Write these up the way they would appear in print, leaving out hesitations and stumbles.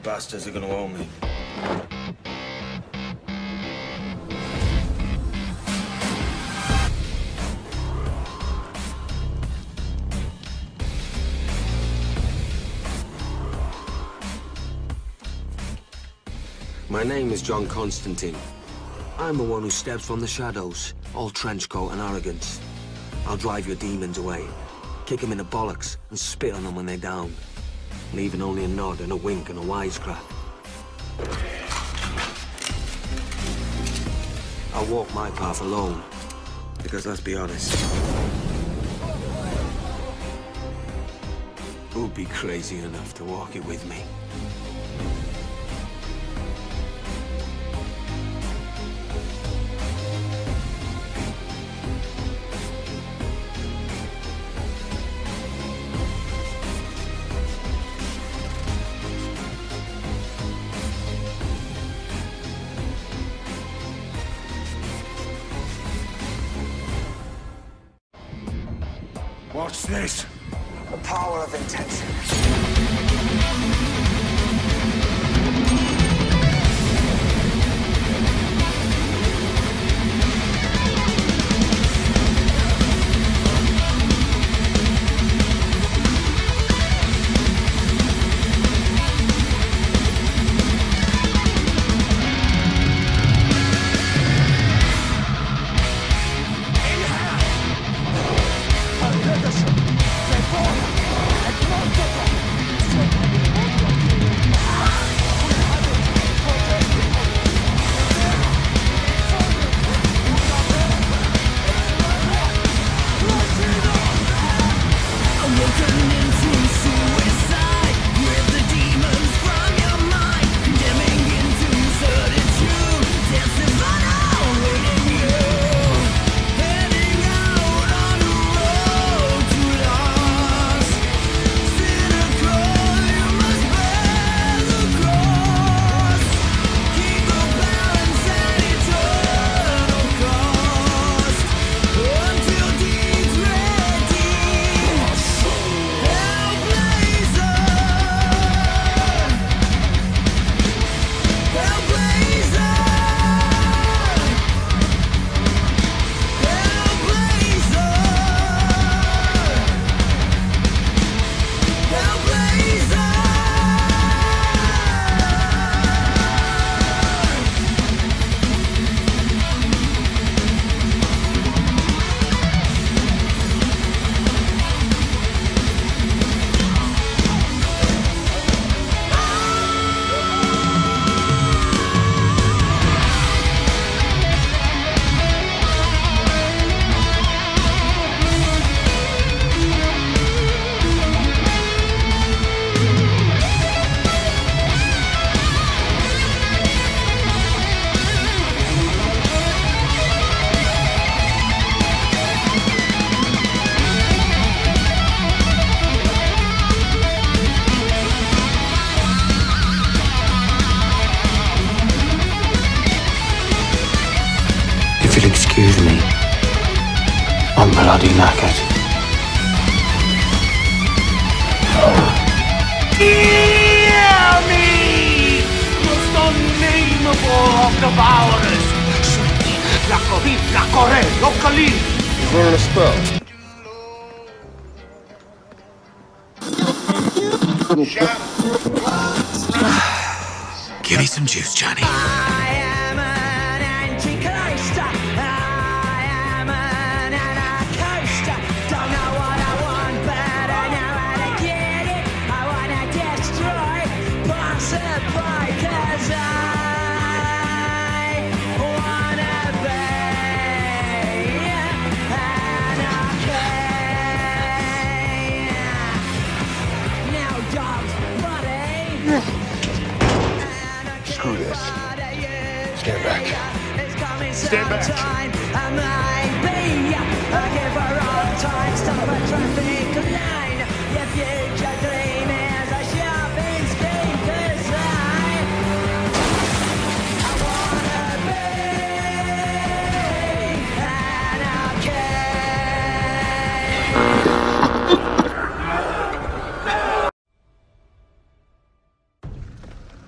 bastards are gonna own me. My name is John Constantine. I'm the one who steps from the shadows, all trenchcoat and arrogance. I'll drive your demons away, kick them in the bollocks, and spit on them when they're down, leaving only a nod and a wink and a wisecrack. I'll walk my path alone, because let's be honest, who'd be crazy enough to walk it with me? What's this? The power of intention. Excuse me. I'm bloody knackered. Hear me! Questo name of devourers! La Covid, la Corre, locally! He's running a spell. Give me some juice, Johnny. I am an anti-coaster. I am an anarchoaster. Don't know what I want, but I know how to get it. I wanna destroy, possibly, 'cause I wanna be anarchy. Now, dogs, buddy. Screw this. Stand back. Stand back. I might be a giver of time, stop a traffic line. Your future dream is a shopping scheme, 'cause I wanna be anarchy.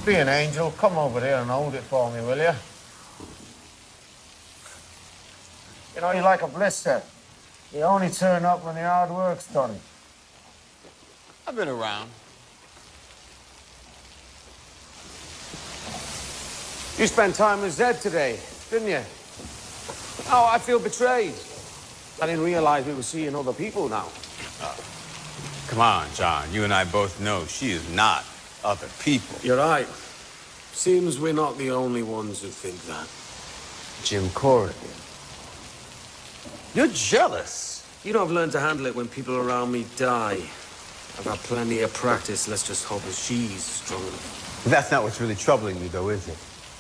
Be an angel. Come over here and hold it for me, will you? You know, you're like a blister. You only turn up when the hard work's done. I've been around. You spent time with Zed today, didn't you? Oh, I feel betrayed. I didn't realize we were seeing other people now. Come on, John. You and I both know she is not other people. You're right. Seems we're not the only ones who think that. Jim Corrigan. You're jealous. You know, I've learned to handle it when people around me die. I've had plenty of practice. Let's just hope that she's strong enough. That's not what's really troubling you, though, is it?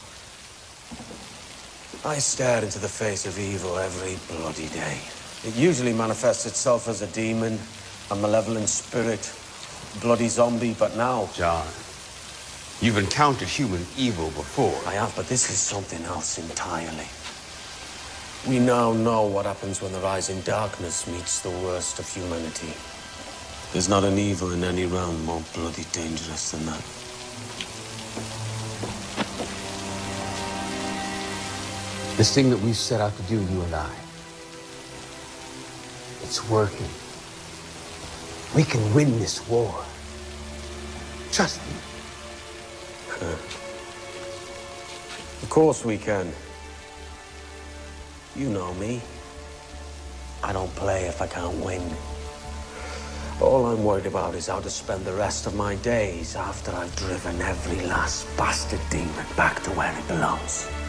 I stare into the face of evil every bloody day. It usually manifests itself as a demon, a malevolent spirit, bloody zombie, but now... John, you've encountered human evil before. I have, but this is something else entirely. We now know what happens when the rising darkness meets the worst of humanity. There's not an evil in any realm more bloody dangerous than that. This thing that we've set out to do, you and I, it's working. We can win this war. Trust me. Of course we can. You know me. I don't play if I can't win. All I'm worried about is how to spend the rest of my days after I've driven every last bastard demon back to where it belongs.